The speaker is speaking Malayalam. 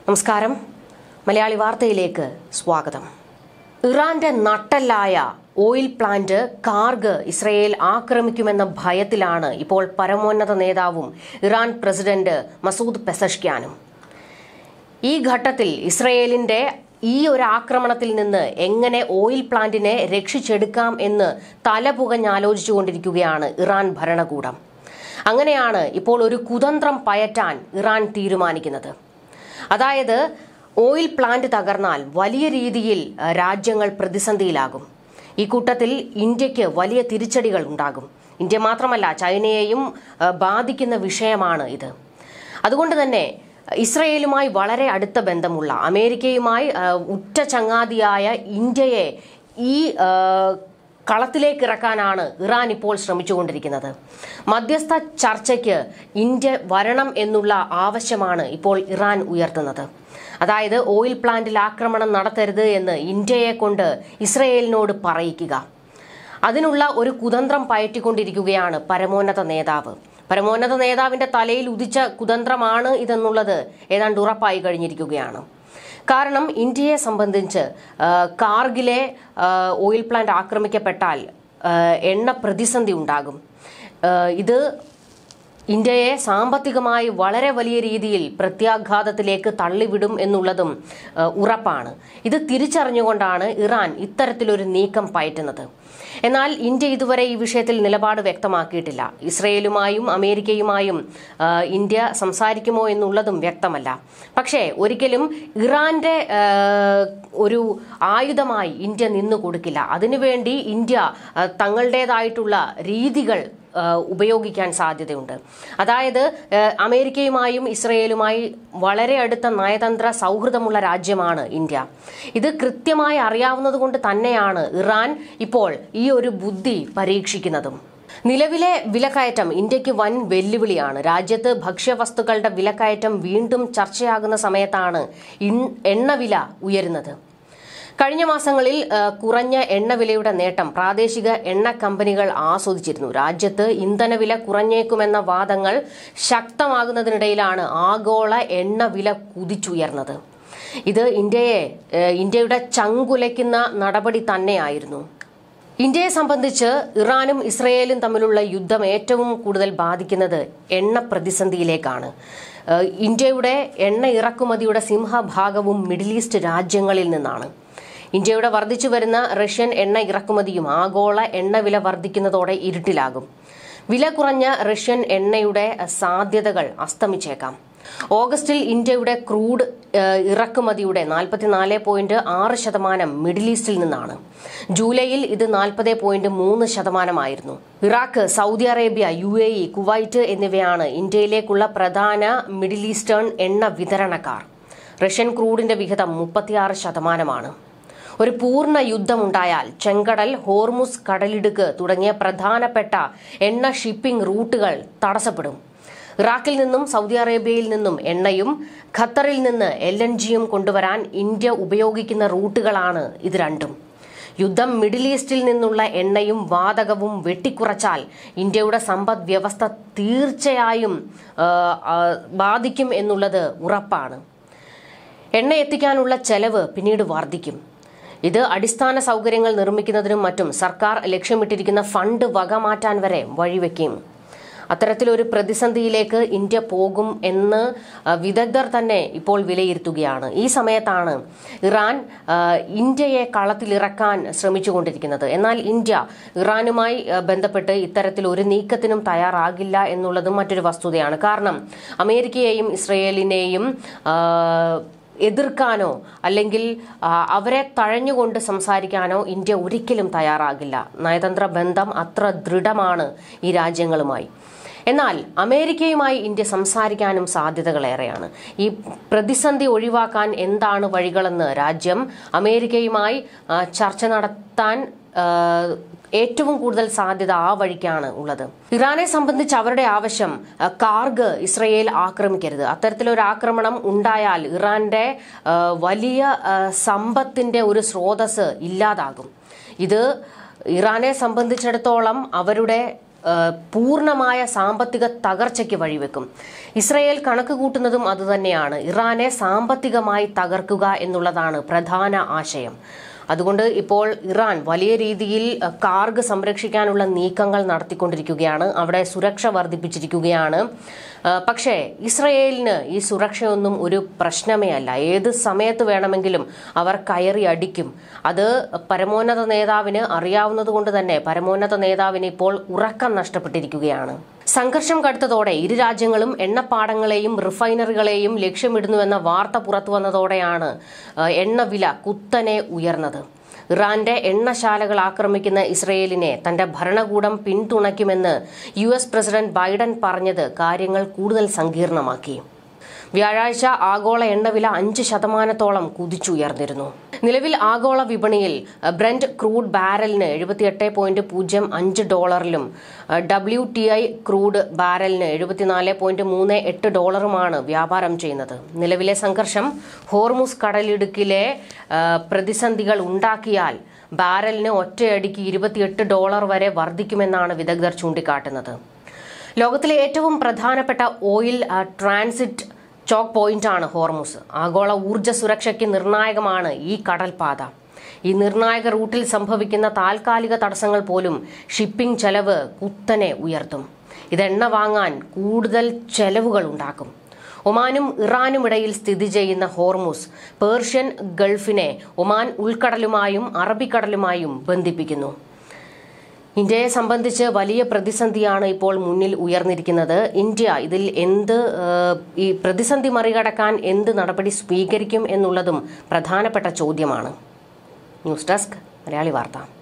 നമസ്കാരം. മലയാളി വാർത്തയിലേക്ക് സ്വാഗതം. ഇറാന്റെ നട്ടെല്ലായ ഓയിൽ പ്ലാന്റ് കാർഗ് ഇസ്രയേൽ ആക്രമിക്കുമെന്ന ഭയത്തിലാണ് ഇപ്പോൾ പരമോന്നത നേതാവും ഇറാൻ പ്രസിഡന്റ് മസൂദ് പെസഷ്ക്യാനും. ഈ ഘട്ടത്തിൽ ഇസ്രയേലിന്റെ ഈ ഒരു ആക്രമണത്തിൽ നിന്ന് എങ്ങനെ ഓയിൽ പ്ലാന്റിനെ രക്ഷിച്ചെടുക്കാം എന്ന് തലപുകഞ്ഞാലോചിച്ചുകൊണ്ടിരിക്കുകയാണ് ഇറാൻ ഭരണകൂടം. അങ്ങനെയാണ് ഇപ്പോൾ ഒരു കുതന്ത്രം പയറ്റാൻ ഇറാൻ തീരുമാനിക്കുന്നത്. അതായത് ഓയിൽ പ്ലാന്റ് തകർന്നാൽ വലിയ രീതിയിൽ രാജ്യങ്ങൾ പ്രതിസന്ധിയിലാകും. ഈ കൂട്ടത്തിൽ ഇന്ത്യക്ക് വലിയ തിരിച്ചടികൾ ഉണ്ടാകും. ഇന്ത്യ മാത്രമല്ല, ചൈനയെയും ബാധിക്കുന്ന വിഷയമാണ് ഇത്. അതുകൊണ്ട് തന്നെ ഇസ്രയേലുമായി വളരെ അടുത്ത ബന്ധമുള്ള അമേരിക്കയുമായി ഉറ്റ ചങ്ങാതിയായ ഇന്ത്യയെ ഈ കളത്തിലേക്ക് ഇറക്കാനാണ് ഇറാൻ ഇപ്പോൾ ശ്രമിച്ചുകൊണ്ടിരിക്കുന്നത്. മധ്യസ്ഥ ചർച്ചയ്ക്ക് ഇന്ത്യ വരണം എന്നുള്ള ആവശ്യമാണ് ഇപ്പോൾ ഇറാൻ ഉയർത്തുന്നത്. അതായത് ഓയിൽ പ്ലാന്റിൽ ആക്രമണം നടത്തരുത് എന്ന് ഇന്ത്യയെ കൊണ്ട് ഇസ്രയേലിനോട് പറയിക്കുക. അതിനുള്ള ഒരു കുതന്ത്രം പയറ്റിക്കൊണ്ടിരിക്കുകയാണ് പരമോന്നത നേതാവ്. പരമോന്നത നേതാവിന്റെ തലയിൽ ഉദിച്ച കുതന്ത്രമാണ് ഇതെന്നുള്ളത് ഏതാണ്ട് ഉറപ്പായി കഴിഞ്ഞിരിക്കുകയാണ്. കാരണം ഇന്ത്യയെ സംബന്ധിച്ച് കാർഗിലെ ഓയിൽ പ്ലാന്റ് ആക്രമിക്കപ്പെട്ടാൽ എണ്ണ പ്രതിസന്ധി ഉണ്ടാകും. ഇത് ഇന്ത്യയെ സാമ്പത്തികമായി വളരെ വലിയ രീതിയിൽ പ്രത്യാഘാതത്തിലേക്ക് തള്ളിവിടും എന്നുള്ളതും ഉറപ്പാണ്. ഇത് തിരിച്ചറിഞ്ഞുകൊണ്ടാണ് ഇറാൻ ഇത്തരത്തിലൊരു നീക്കം പയറ്റുന്നത്. എന്നാൽ ഇന്ത്യ ഇതുവരെ ഈ വിഷയത്തിൽ നിലപാട് വ്യക്തമാക്കിയിട്ടില്ല. ഇസ്രയേലുമായും അമേരിക്കയുമായും ഇന്ത്യ സംസാരിക്കുമോ എന്നുള്ളതും വ്യക്തമല്ല. പക്ഷേ ഒരിക്കലും ഇറാന്റെ ഒരു ആയുധമായി ഇന്ത്യ നിന്നു കൊടുക്കില്ല. അതിനുവേണ്ടി ഇന്ത്യ തങ്ങളുടേതായിട്ടുള്ള രീതികൾ ഉപയോഗിക്കാൻ സാധ്യതയുണ്ട്. അതായത് അമേരിക്കയുമായും ഇസ്രയേലുമായി വളരെ അടുത്ത നയതന്ത്ര സൗഹൃദമുള്ള രാജ്യമാണ് ഇന്ത്യ. ഇത് കൃത്യമായി അറിയാവുന്നത് കൊണ്ട് തന്നെയാണ് ഇറാൻ ഇപ്പോൾ ഈ ഒരു ബുദ്ധി പരീക്ഷിക്കുന്നതും. നിലവിലെ വിലക്കയറ്റം ഇന്ത്യക്ക് വൻ വെല്ലുവിളിയാണ്. രാജ്യത്ത് ഭക്ഷ്യവസ്തുക്കളുടെ വിലക്കയറ്റം വീണ്ടും ചർച്ചയാകുന്ന സമയത്താണ് എണ്ണവില ഉയരുന്നത്. കഴിഞ്ഞ മാസങ്ങളിൽ കുറഞ്ഞ എണ്ണവിലയുടെ നേട്ടം പ്രാദേശിക എണ്ണ കമ്പനികൾ ആസ്വദിച്ചിരുന്നു. രാജ്യത്ത് ഇന്ധനവില കുറഞ്ഞേക്കുമെന്ന വാദങ്ങൾ ശക്തമാകുന്നതിനിടയിലാണ് ആഗോള എണ്ണവില കുതിച്ചുയർന്നത്. ഇത് ഇന്ത്യയുടെ ചങ്കുലയ്ക്കുന്ന നടപടി തന്നെയായിരുന്നു. ഇന്ത്യയെ സംബന്ധിച്ച് ഇറാനും ഇസ്രയേലും തമ്മിലുള്ള യുദ്ധം ഏറ്റവും കൂടുതൽ ബാധിക്കുന്നത് എണ്ണ പ്രതിസന്ധിയിലേക്കാണ്. ഇന്ത്യയുടെ എണ്ണ ഇറക്കുമതിയുടെ സിംഹഭാഗവും മിഡിൽ ഈസ്റ്റ് രാജ്യങ്ങളിൽ നിന്നാണ്. ഇന്ത്യയുടെ വർദ്ധിച്ചു വരുന്ന റഷ്യൻ എണ്ണ ഇറക്കുമതിയും ആഗോള എണ്ണവില വർദ്ധിക്കുന്നതോടെ ഇരുട്ടിലാകും. വില കുറഞ്ഞ റഷ്യൻ എണ്ണയുടെ സാധ്യതകൾ അസ്തമിച്ചേക്കാം. ഓഗസ്റ്റിൽ ഇന്ത്യയുടെ ക്രൂഡ് ഇറക്കുമതിയുടെ 44.6% മിഡിൽ ഈസ്റ്റിൽ നിന്നാണ്. ജൂലൈയിൽ ഇത് 40.3%. Iraq, Saudi Arabia, UAE, Kuwait എന്നിവയാണ് ഇന്ത്യയിലേക്കുള്ള പ്രധാന മിഡിൽ ഈസ്റ്റേൺ എണ്ണ വിതരണക്കാർ. റഷ്യൻ ക്രൂഡിന്റെ വിഹിതം 36%. ഒരു പൂർണ്ണ യുദ്ധമുണ്ടായാൽ ചെങ്കടൽ, ഹോർമുസ് കടലിടുക്ക് തുടങ്ങിയ പ്രധാനപ്പെട്ട എണ്ണ ഷിപ്പിംഗ് റൂട്ടുകൾ തടസ്സപ്പെടും. ഇറാഖിൽ നിന്നും സൗദി അറേബ്യയിൽ നിന്നും എണ്ണയും ഖത്തറിൽ നിന്ന് LNGയും കൊണ്ടുവരാൻ ഇന്ത്യ ഉപയോഗിക്കുന്ന റൂട്ടുകളാണ് ഇത് രണ്ടും. യുദ്ധം മിഡിൽ ഈസ്റ്റിൽ നിന്നുള്ള എണ്ണയും വാതകവും വെട്ടിക്കുറച്ചാൽ ഇന്ത്യയുടെ സമ്പദ് വ്യവസ്ഥ തീർച്ചയായും ബാധിക്കും എന്നുള്ളത് ഉറപ്പാണ്. എണ്ണ എത്തിക്കാനുള്ള ചെലവ് പിന്നീട് വർദ്ധിക്കും. ഇത് അടിസ്ഥാന സൗകര്യങ്ങൾ നിർമ്മിക്കുന്നതിനും മറ്റും സർക്കാർ ലക്ഷ്യമിട്ടിരിക്കുന്ന ഫണ്ട് വകമാറ്റാൻ വരെ വഴിവെക്കും. അത്തരത്തിലൊരു പ്രതിസന്ധിയിലേക്ക് ഇന്ത്യ പോകും എന്ന് വിദഗ്ധർ തന്നെ ഇപ്പോൾ വിലയിരുത്തുകയാണ്. ഈ സമയത്താണ് ഇറാൻ ഇന്ത്യയെ കളത്തിലിറക്കാൻ ശ്രമിച്ചുകൊണ്ടിരിക്കുന്നത്. എന്നാൽ ഇന്ത്യ ഇറാനുമായി ബന്ധപ്പെട്ട് ഇത്തരത്തിൽ ഒരു നീക്കത്തിനും തയ്യാറാകില്ല എന്നുള്ളതും മറ്റൊരു വസ്തുതയാണ്. കാരണം അമേരിക്കയെയും ഇസ്രയേലിനെയും എതിർക്കാനോ അല്ലെങ്കിൽ അവരെ തഴഞ്ഞുകൊണ്ട് സംസാരിക്കാനോ ഇന്ത്യ ഒരിക്കലും തയ്യാറാകില്ല. നയതന്ത്ര ബന്ധം അത്ര ദൃഢമാണ് ഈ രാജ്യങ്ങളുമായി. എന്നാൽ അമേരിക്കയുമായി ഇന്ത്യ സംസാരിക്കാനും സാധ്യതകളേറെയാണ്. ഈ പ്രതിസന്ധി ഒഴിവാക്കാൻ എന്താണ് വഴികളെന്ന് രാജ്യം അമേരിക്കയുമായി ചർച്ച നടത്താൻ ഏറ്റവും കൂടുതൽ സാധ്യത ആ വഴിക്കാണ് ഉള്ളത്. ഇറാനെ സംബന്ധിച്ച് അവരുടെ ആവശ്യം കാർഗ് ഇസ്രയേൽ ആക്രമിക്കരുത്. അത്തരത്തിലൊരു ആക്രമണം ഉണ്ടായാൽ ഇറാന്റെ വലിയ സമ്പത്തിന്റെ ഒരു സ്രോതസ് ഇല്ലാതാകും. ഇത് ഇറാനെ സംബന്ധിച്ചിടത്തോളം അവരുടെ പൂർണ്ണമായ സാമ്പത്തിക തകർച്ചയ്ക്ക് വഴിവെക്കും. ഇസ്രയേൽ കണക്ക് കൂട്ടുന്നതും അതുതന്നെയാണ്. ഇറാനെ സാമ്പത്തികമായി തകർക്കുക എന്നുള്ളതാണ് പ്രധാന ആശയം. അതുകൊണ്ട് ഇപ്പോൾ ഇറാൻ വലിയ രീതിയിൽ കാർഗ് സംരക്ഷിക്കാനുള്ള നീക്കങ്ങൾ നടത്തിക്കൊണ്ടിരിക്കുകയാണ്. അവിടെ സുരക്ഷ വർദ്ധിപ്പിച്ചിരിക്കുകയാണ്. പക്ഷേ ഇസ്രയേലിന് ഈ സുരക്ഷയൊന്നും ഒരു പ്രശ്നമേ അല്ല. ഏത് സമയത്ത് വേണമെങ്കിലും അവർ കയറി അടിക്കും. അത് പരമോന്നത നേതാവിന് അറിയാവുന്നതുകൊണ്ട് തന്നെ പരമോന്നത നേതാവിന് ഇപ്പോൾ ഉറക്കം നഷ്ടപ്പെട്ടിരിക്കുകയാണ്. സംഘർഷം കടുത്തതോടെ ഇരു രാജ്യങ്ങളും എണ്ണപ്പാടങ്ങളെയും റിഫൈനറികളെയും ലക്ഷ്യമിടുന്നുവെന്ന വാർത്ത പുറത്തുവന്നതോടെയാണ് എണ്ണവില കുത്തനെ ഉയർന്നത്. ഇറാന്റെ എണ്ണശാലകൾ ആക്രമിക്കുന്ന ഇസ്രയേലിനെ തന്റെ ഭരണകൂടം പിന്തുണയ്ക്കുമെന്ന് US പ്രസിഡന്റ് ബൈഡൻ പറഞ്ഞത് കാര്യങ്ങൾ കൂടുതൽ സങ്കീർണമാക്കി. വ്യാഴാഴ്ച ആഗോള എണ്ണവില 5% കുതിച്ചുയർന്നിരുന്നു. നിലവിൽ ആഗോള വിപണിയിൽ ബ്രന്റ് ക്രൂഡ് ബാരലിന് $78.05 WTI ക്രൂഡ് ബാരലിന് $74.38 വ്യാപാരം ചെയ്യുന്നത്. നിലവിലെ സംഘർഷം ഹോർമുസ് കടലിടുക്കിലെ പ്രതിസന്ധികൾ ഉണ്ടാക്കിയാൽ ബാരലിന് ഒറ്റയടിക്ക് $28 വരെ വർദ്ധിക്കുമെന്നാണ് വിദഗ്ധർ ചൂണ്ടിക്കാട്ടുന്നത്. ലോകത്തിലെ ഏറ്റവും പ്രധാനപ്പെട്ട ഓയിൽ ട്രാൻസിറ്റ് ചോക്ക് പോയിന്റാണ് ഹോർമുസ്. ആഗോള ഊർജ്ജ സുരക്ഷയ്ക്ക് നിർണായകമാണ് ഈ കടൽപാത. ഈ നിർണായക റൂട്ടിൽ സംഭവിക്കുന്ന താൽക്കാലിക തടസ്സങ്ങൾ പോലും ഷിപ്പിംഗ് ചെലവ് കുത്തനെ ഉയർത്തും. ഇതെണ്ണ വാങ്ങാൻ കൂടുതൽ ചെലവുകൾ ഉണ്ടാക്കും. ഒമാനും ഇറാനും ഇടയിൽ സ്ഥിതി ചെയ്യുന്ന ഹോർമുസ് പേർഷ്യൻ ഗൾഫിനെ ഒമാൻ ഉൾക്കടലുമായും അറബിക്കടലുമായും ബന്ധിപ്പിക്കുന്നു. ഇന്ത്യയെ സംബന്ധിച്ച് വലിയ പ്രതിസന്ധിയാണ് ഇപ്പോൾ മുന്നിൽ ഉയർന്നിരിക്കുന്നത്. ഇന്ത്യ ഇതിൽ ഈ പ്രതിസന്ധി മറികടക്കാൻ എന്ത് നടപടി സ്വീകരിക്കും എന്നുള്ളതും പ്രധാനപ്പെട്ട ചോദ്യമാണ്. ന്യൂസ് ഡെസ്ക് മലയാളി വാർത്ത.